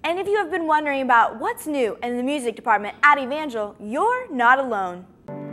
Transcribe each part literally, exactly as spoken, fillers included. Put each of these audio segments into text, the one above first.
And if you have been wondering about what's new in the music department at Evangel, you're not alone.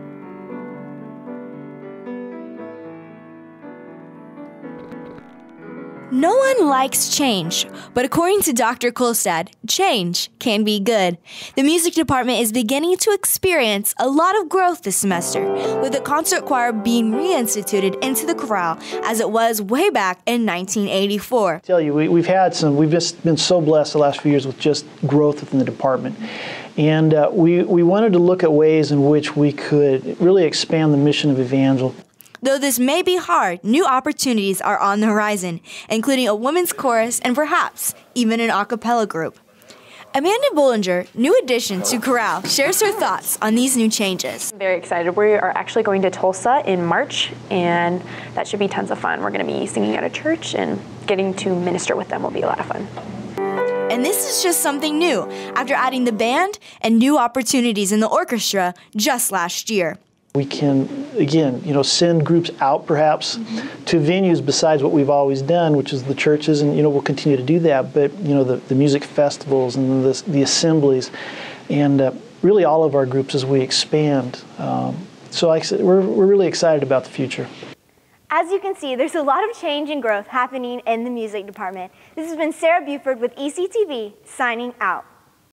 No one likes change, but according to Doctor Kolstad, change can be good. The music department is beginning to experience a lot of growth this semester, with the concert choir being reinstituted into the chorale as it was way back in nineteen eighty-four. I tell you, we, we've had some, we've just been so blessed the last few years with just growth within the department. And uh, we, we wanted to look at ways in which we could really expand the mission of Evangel. Though this may be hard, new opportunities are on the horizon, including a women's chorus and perhaps even an a cappella group. Amanda Bollinger, new addition to chorale, shares her thoughts on these new changes. I'm very excited. We are actually going to Tulsa in March, and that should be tons of fun. We're going to be singing at a church, and getting to minister with them will be a lot of fun. And this is just something new after adding the band and new opportunities in the orchestra just last year. We can, again, you know, send groups out perhaps mm-hmm. to venues besides what we've always done, which is the churches, and, you know, we'll continue to do that. But, you know, the, the music festivals and the, the assemblies, and uh, really all of our groups as we expand. Um, so like I said, we're, we're really excited about the future. As you can see, there's a lot of change and growth happening in the music department. This has been Sarah Buford with E C T V, signing out.